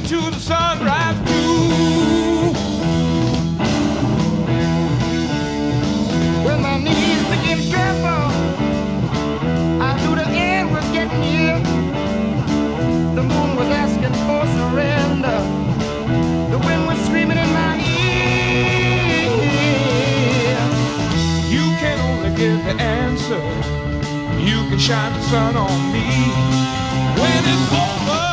to the sunrise too. When my knees begin to tremble, I knew the end was getting near. The moon was asking for surrender. The wind was screaming in my ear. You can only give the answer. You can shine the sun on me when it's over.